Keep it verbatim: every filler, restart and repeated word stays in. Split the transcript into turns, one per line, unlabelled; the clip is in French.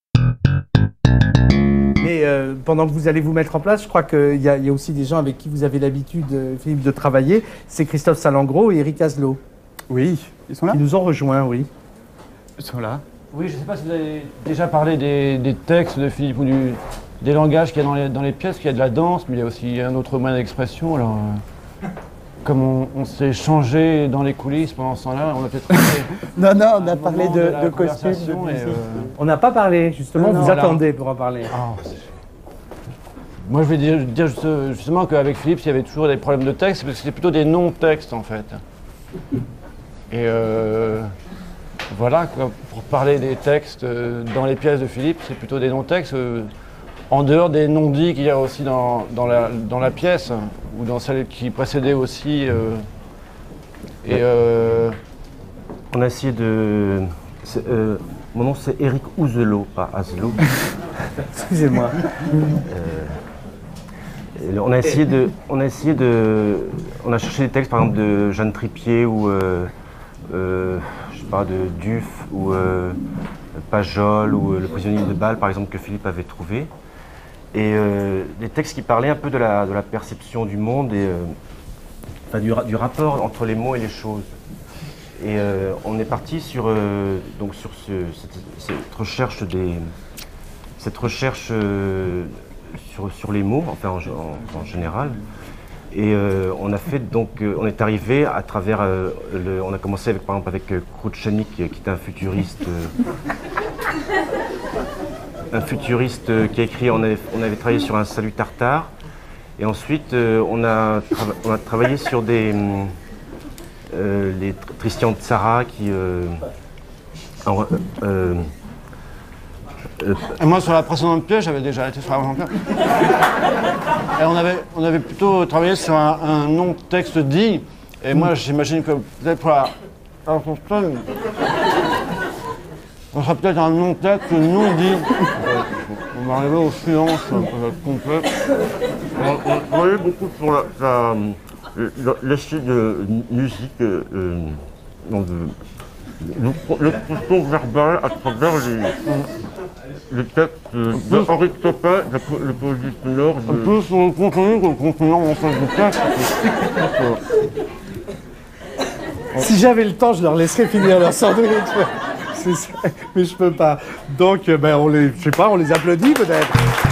Mais euh, pendant que vous allez vous mettre en place, je crois qu'il y, y a aussi des gens avec qui vous avez l'habitude, euh, Philippe, de travailler. C'est Christophe Salengro et Eric Azlot.
Oui, ils sont là.
Qui nous ont rejoints, oui.
Ils sont là.
Oui, je ne sais pas si vous avez déjà parlé des, des textes de Philippe ou du, des langages qu'il y a dans les, dans les pièces, qu'il y a de la danse, mais il y a aussi un autre moyen d'expression. Alors, euh, comme on, on s'est changé dans les coulisses pendant ce temps-là, on a peut-être...
Non, non, on a parlé de,
de,
de costumes, de
et,
musique.
euh,
On n'a pas parlé, justement,
Non,
vous
non, là-
attendez pour en parler.
ah, c'est- moi, je vais dire, dire juste- justement qu'avec Philippe, il y avait toujours des problèmes de texte, parce que c'était plutôt des non-textes, en fait. Et euh, voilà, quoi, pour parler des textes euh, dans les pièces de Philippe, c'est plutôt des non-textes, euh, en dehors des non-dits qu'il y a aussi dans, dans, la, dans la pièce, ou dans celle qui précédait aussi. euh, et euh,
On a essayé de... c'est, euh, mon nom c'est Eric Ouzelot, pas Azlot.
Excusez-moi.
Et on a essayé de... On a essayé de... On a cherché des textes par exemple de Jeanne Tripier ou... Euh, euh, je sais pas, de Duffe ou euh, Pajol ou euh, Le prisonnier de Bâle par exemple que Philippe avait trouvé. Et euh, des textes qui parlaient un peu de la, de la perception du monde et euh, enfin, du, ra- du rapport entre les mots et les choses. Et euh, on est parti sur, euh, donc sur ce, cette, cette recherche des, cette recherche euh, sur, sur les mots, enfin en, en- en général. Et euh, on a fait donc, euh, on est arrivé à travers, euh, le, on a commencé avec, par exemple avec euh, Krouchtchenik, qui est un futuriste, euh, un futuriste euh, qui a écrit, on avait, on avait travaillé sur un salut tartare. Et ensuite, euh, on, a trava- on a travaillé sur des, hum, euh, les Tr- Tristan Tzara qui, euh, en- euh, euh,
Et moi, sur la précédente pièce, j'avais déjà été sur la précédente pièce. Et on avait, on avait plutôt travaillé sur un, un non-texte dit. Et moi, j'imagine que peut-être pour la, la prochaine, on sera peut-être un non-texte non dit. On va arriver au silence, ça va être complet.
on, on travaillait beaucoup sur la, la, la- l'aspect de musique, euh, euh, non, de, de- l'expression verbale à travers les, les textes de, de Henri Topin, la, po- la poésie sonore.
Un
De,
peu sur le contenu que le contenu en face du texte.
Si j'avais le temps, je leur laisserais finir leur sandwich. C'est ça. Mais je peux pas. Donc, euh, ben, on les, je sais pas, on les applaudit peut-être.